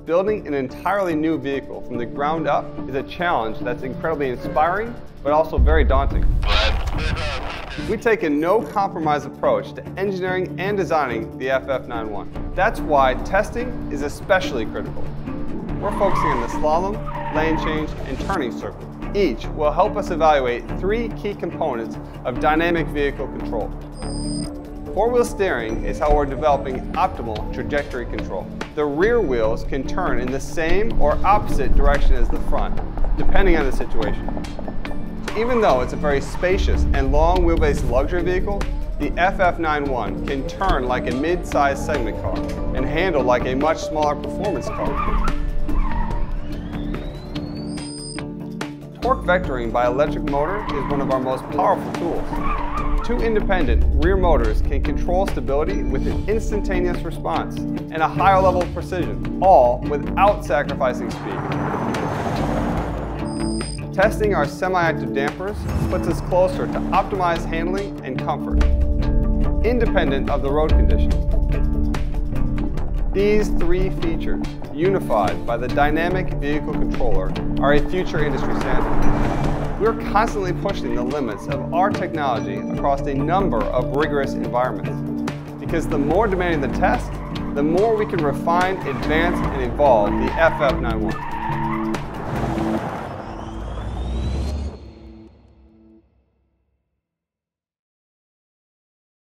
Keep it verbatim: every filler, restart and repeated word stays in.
building an entirely new vehicle from the ground up is a challenge that's incredibly inspiring, but also very daunting. We take a no-compromise approach to engineering and designing the F F ninety-one. That's why testing is especially critical. We're focusing on the slalom, lane change, and turning circle. Each will help us evaluate three key components of dynamic vehicle control. Four-wheel steering is how we're developing optimal trajectory control. The rear wheels can turn in the same or opposite direction as the front, depending on the situation. Even though it's a very spacious and long wheelbase luxury vehicle, the F F ninety-one can turn like a mid-sized segment car and handle like a much smaller performance car. Torque vectoring by electric motor is one of our most powerful tools. Two independent rear motors can control stability with an instantaneous response and a higher level of precision, all without sacrificing speed. Testing our semi-active dampers puts us closer to optimized handling and comfort, independent of the road conditions. These three features, unified by the dynamic vehicle controller, are a future industry standard. We're constantly pushing the limits of our technology across a number of rigorous environments, because the more demanding the test, the more we can refine, advance, and evolve the F F ninety-one.